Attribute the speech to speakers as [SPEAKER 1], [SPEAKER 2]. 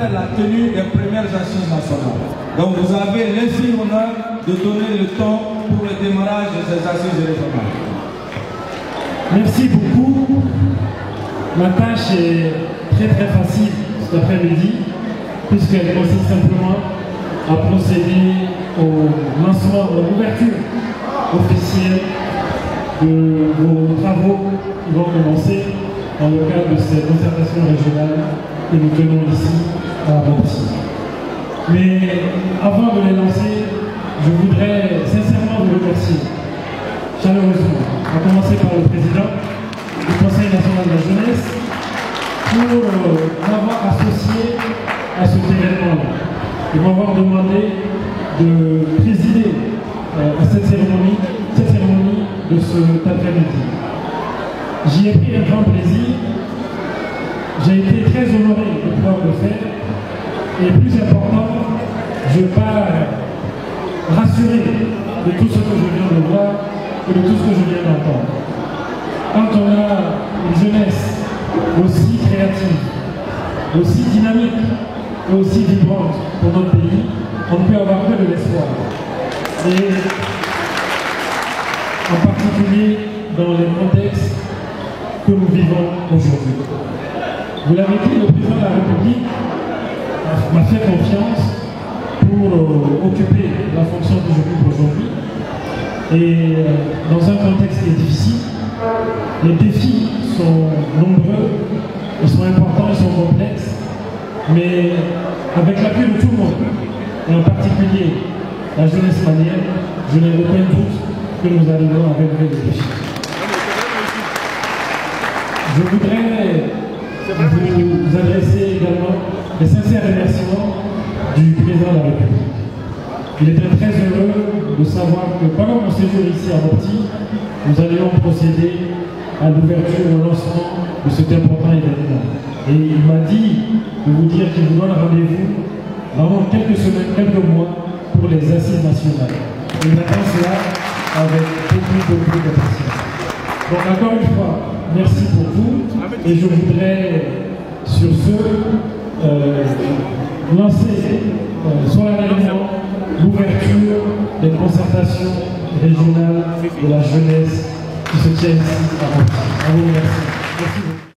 [SPEAKER 1] permettre la tenue des premières assises nationales. Donc vous avez l'insigne honneur de donner le temps pour le démarrage de ces assises régionales.
[SPEAKER 2] Merci beaucoup. Ma tâche est très facile cet après-midi, puisqu'elle consiste simplement à procéder au lancement, à l'ouverture officielle de vos travaux qui vont commencer dans le cadre de ces concertations régionales que nous tenons ici à Abomey. Mais avant de les lancer, je voudrais sincèrement vous remercier, chaleureusement, à commencer par le président du Conseil national de la jeunesse, pour m'avoir associé à cet événement-là et m'avoir demandé de présider à cette cérémonie de cet après-midi. J'y ai pris un grand plaisir, j'ai été très honoré de pouvoir le faire, et plus important, je pars rassuré de tout ce que je viens de voir et de tout ce que je viens d'entendre. Quand on a une jeunesse aussi créative, aussi dynamique et aussi vibrante pour notre pays, on ne peut avoir que de l'espoir. Et en particulier dans les contextes que nous vivons aujourd'hui. Vous l'avez dit, le président de la République m'a fait confiance pour occuper la fonction que j'occupe aujourd'hui. Et dans un contexte qui est difficile, les défis sont nombreux, ils sont importants, ils sont complexes, mais avec l'appui de tout le monde, et en particulier la jeunesse malienne, je n'ai aucun doute que nous arriverons à relever les défis. Je voudrais vous adresser également les sincères remerciements du président de la République. Il était très heureux de savoir que pendant mon séjour ici à Abomey, nous allions procéder à l'ouverture et au lancement de cet important événement. Et il m'a dit de vous dire qu'il vous donne rendez-vous dans quelques semaines, quelques mois pour les assises nationales. Et il attend cela avec beaucoup de patience. Donc encore une fois, merci pour tout. Et je voudrais sur ce lancer solennellement l'ouverture des concertations régionales de la jeunesse qui se tiennent ici à Abomey. Je vous remercie. Merci beaucoup.